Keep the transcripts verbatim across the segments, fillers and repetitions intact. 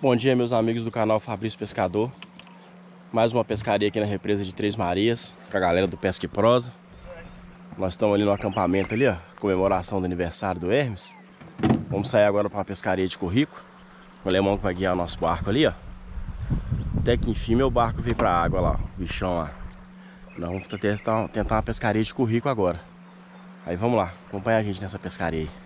Bom dia, meus amigos do canal Fabrício Pescador. Mais uma pescaria aqui na represa de Três Marias, com a galera do Pesca e Prosa. Nós estamos ali no acampamento ali, ó, comemoração do aniversário do Hermes. Vamos sair agora para uma pescaria de Currico. O alemão que vai guiar o nosso barco ali, ó. Até que enfim meu barco veio pra água lá, o bichão lá. Nós vamos tentar, tentar uma pescaria de Currico agora. Aí vamos lá, acompanha a gente nessa pescaria aí.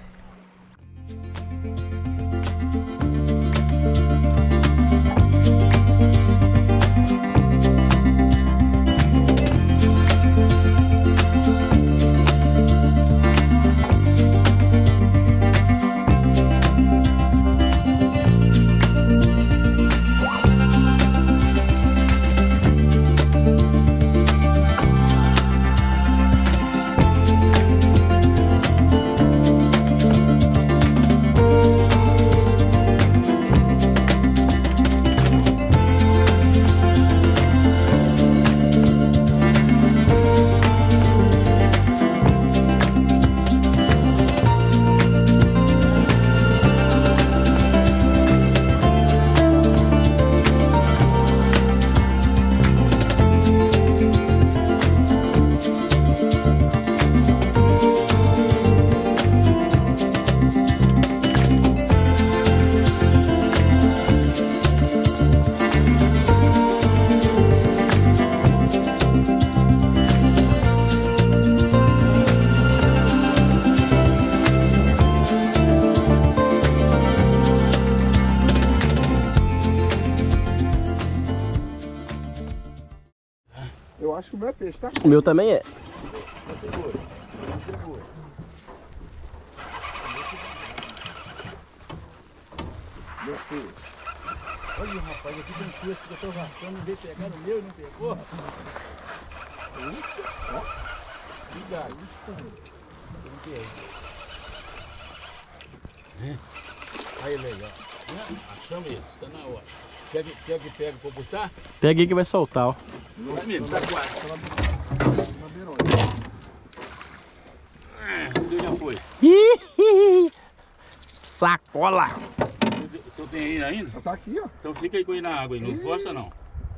Eu acho que o meu é peixe, tá? O meu também é. Segura, segura. Meu peixe. Olha, rapaz, aqui tem um peixe que eu tô rascando, veio pegar no meu e não pegou. Ó. Liga isso. Aí ele aí, ó. Achamos ele, está na hora. Quer que, quer que pegue para puxar? Pega aí que vai soltar, ó. Não, vai mesmo, tá quase. Ah, você já foi. Sacola! O senhor tem aí ainda? Tá aqui, ó. Então fica aí com ele na água aí, não força não.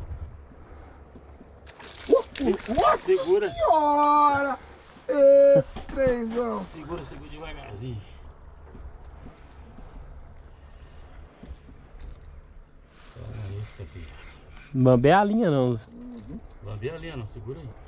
Nossa Segura. Senhora! Ê, trêsão! Segura, segura devagarzinho. Olha isso aqui. Bambé a linha não. Uhum. Bambé a linha não, segura aí.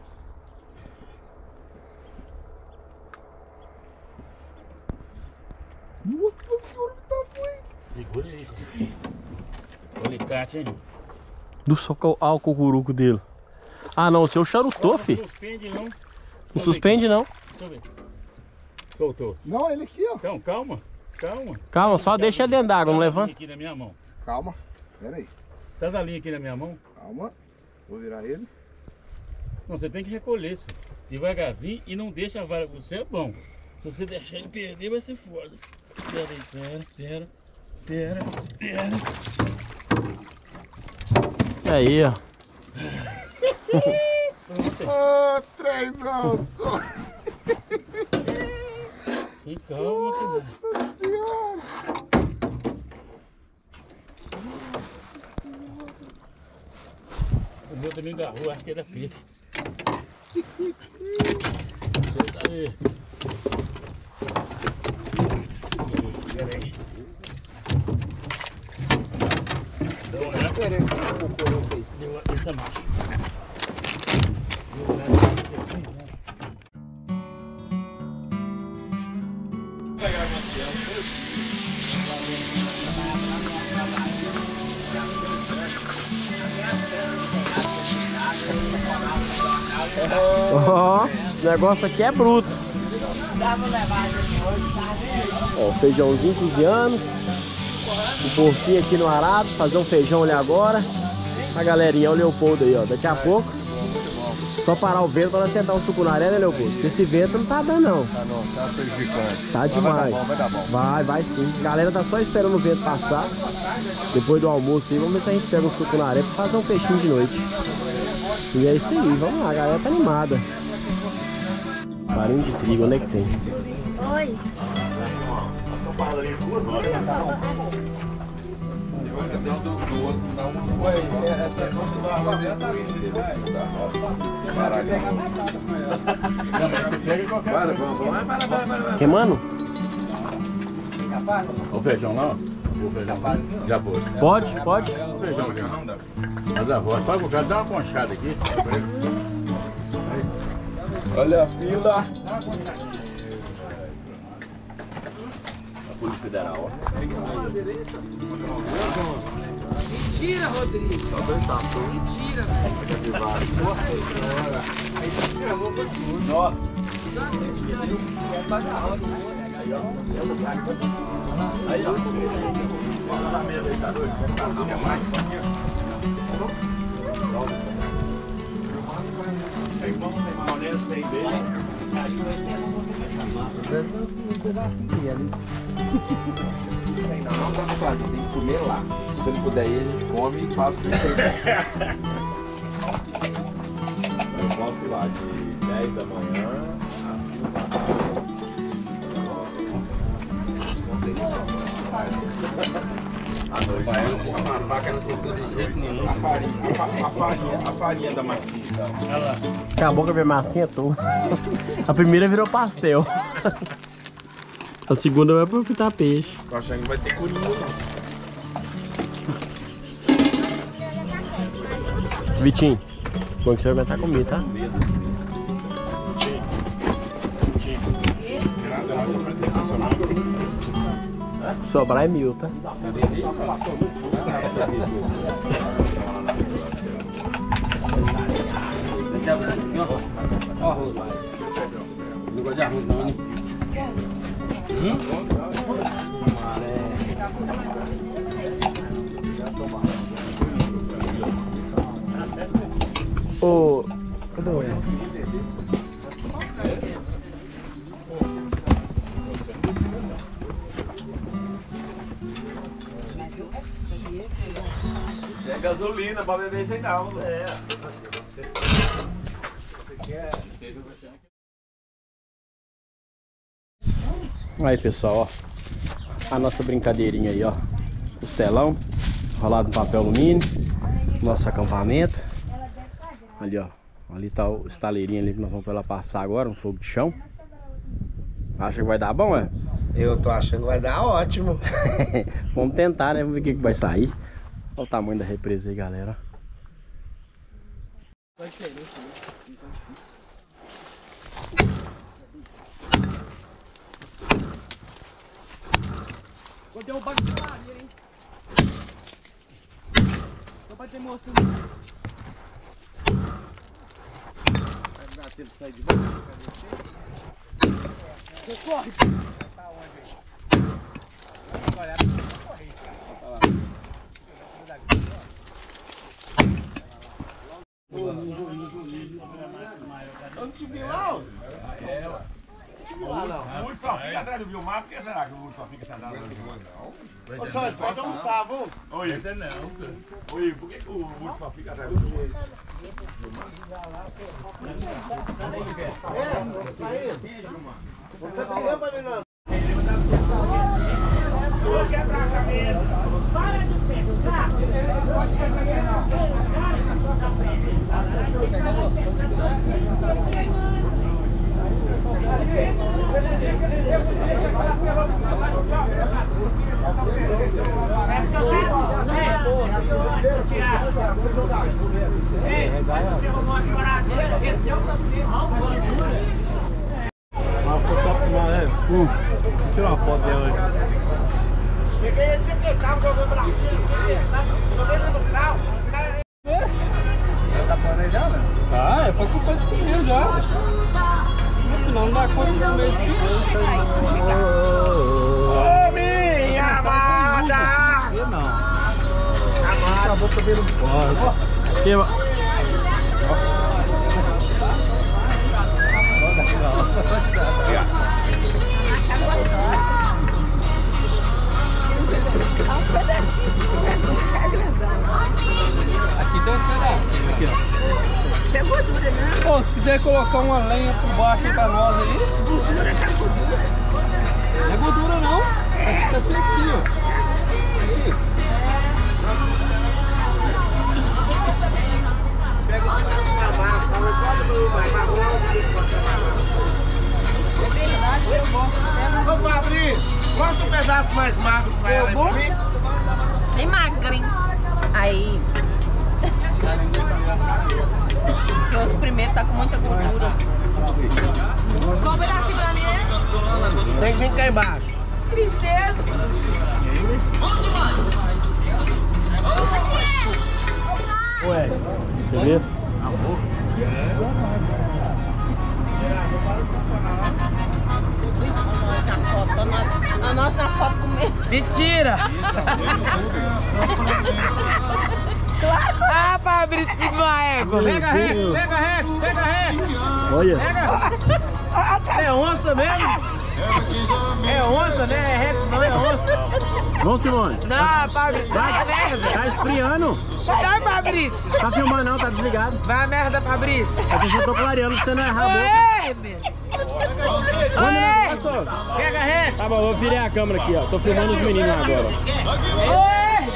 Nossa senhora, que tamanho! Segura aí. Olha o alicate, hein? Do soco ao cucuruco dele. Ah não, o seu charutou, fi. Não suspende não. Não suspende não. Deixa eu ver. Soltou. Não, ele aqui, ó. Então, calma. Calma. Calma, só deixa ele dentro d'água, não levanta. Aqui na minha mão. Calma, pera aí. Traz a linha aqui na minha mão. Calma, vou virar ele. Não, você tem que recolher isso. Devagarzinho e não deixa a vara. Você é bom. Se você deixar ele perder, vai ser foda. Pera aí, pera, pera, pera, pera. Aí, ó. Ô, oh, trêsão! Sem calma, que Nossa senhora! O meu também agarrou, acho que era preto. Aí. Pera aí. Deu uma diferença do cocô aí. Deu essa marcha. Ó, o negócio aqui é bruto. Ó, o feijãozinho cozinhando. O porquinho aqui no arado, fazer um feijão ali agora. A galerinha, o Leopoldo aí, ó. Daqui a pouco, só parar o vento pra nós sentar um tucunaré, né, Leopoldo? Porque esse vento não tá dando, não. Tá não, tá prejudicando. Tá demais. Vai dar bom, vai dar bom. Vai, vai sim. A galera tá só esperando o vento passar. Depois do almoço aí, vamos ver se a gente pega um tucunaré pra fazer um peixinho de noite. E é isso aí, vamos lá, a galera tá animada. Farinha de trigo, onde é que tem? Oi. Essa coxa do arroz já tá Queimando? O feijão não? O feijão já foi. Pode, pode. O feijão já não dá. Mas a voz, só que o cara dá uma conchada aqui. Olha a fila. A Polícia Federal, ó. Mentira, Rodrigo. Mentira, velho. Nossa. Aí, ó. Na mesa aí, tá doido? Quer mais? Tem pão, tem maionese, tem bacon. Um pedacinho ali. Não, não dá pra fazer, tem que comer lá. Se ele puder ir, a gente come e fala que tem. Eu posso ir lá de dez da manhã à noite. Uma faca na cintura de jeito nenhum. A farinha, a, fa a farinha, a farinha da macia. Olha lá. Acabou com a minha massinha toda. A primeira virou pastel. A segunda vai pro fritar peixe. Tô achando que vai ter coringa, não. Vitinho, bom que você vai aguentar comigo, tá? Nossa, foi sensacional. Sobrar é mil, tá? Ó, arroz. Não gosto de arroz não, né? Hum? Ô, cadê o Zé É gasolina pra beber sem não, é. Aí pessoal, ó, a nossa brincadeirinha aí, ó, costelão, rolado no papel alumínio, nosso acampamento, ali ó, ali tá o estaleirinho ali que nós vamos pra ela passar agora, um fogo de chão. Acha que vai dar bom, é? Eu tô achando que vai dar ótimo. Vamos tentar, né, vamos ver o que, que vai sair. Olha o tamanho da represa aí, galera. Vou ter um bagulho de madeira, hein? Só pra ter mostrado. Vai dar tempo de sair de baixo. Você corre! Tá onde aí? Vai olhar pra você correr. Tá lá. Onde que viu lá? É, ué. O Muro só fica atrás do Vilmar, por que será que o Muro só fica atrás do Vilmar? Ô, Sérgio, pode almoçar, vamos? Oi, não, senhor. Oi, por que o Muro só fica atrás do Vilmar? É, saindo. Você brigou pra mim, não? Sua quebrar a cabeça. Para de pescar. Ei, mas você arrumou uma choradeira, esse deu pra você, alma segura. Hum, tira uma foto dela aí. Cheguei, tinha que carro, jogou pra cima, joguei no carro, o cara... Tá planejando? Ah, é pra culpa de pneu já. No final não dá conta do mês que vem. Ô, minha amada! Eu não. Amada! Acabou cabelo fora. Que... Um pedacinho. Aqui tem uns pedacinhos. Aqui, ó. Isso é gordura, né? Pô, se quiser colocar uma lenha por baixo pra nós ali. Gordura tá gordura. Não é gordura não. Essa fica sequinho, ó. Aqui. Corta um pedaço mais magro pra ela. Bem magrinho. Aí. Porque os primeiros tá com muita gordura. Qual pedacinho pra mim, né? Tem que vir cá embaixo. Tristeza. Ué, quer ver? A nossa foto comer. Mentira! Claro! Ah, Fabrício, que uma égua! Pega Rex, pega Rex, pega Rex! Olha! Pega! Você é onça mesmo? É onça, né? É Rex, não é onça. Vamos, Simone! Não, Fabrício, vai a merda! Tá esfriando! Tá, Fabrício! Tá filmando não, tá desligado. Vai a merda, Fabrício! É que eu só tô clareando pra você não errar a boca. Oi, Hermes! Oi! Pega Rex! Tá bom, eu virei a câmera aqui, ó. Tô filmando os meninos agora. Oi!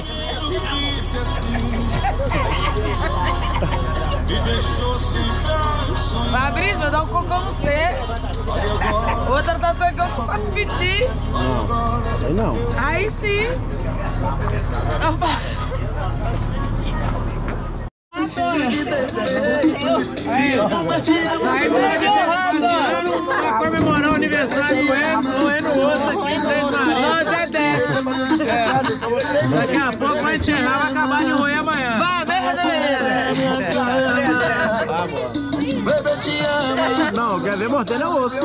Fabrício, vou dar um cocô no você. Outra tá pegando que eu faço piti. Não, aí não. Aí sim. Aí, moleque, pra comemorar o aniversário do Emerson, o Eno Osso aqui em Três Marias. Nós é dessa. Daqui a pouco vai encerrar, vai acabar de roer amanhã. Vai, merda, Não, quer ver mordendo é o osso.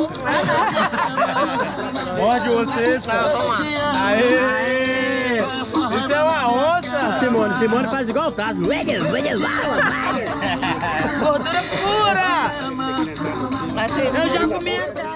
Morde você, aê! Isso é uma onça! Simone, Simone faz igual o Tato. Gordura pura. Eu já comi até.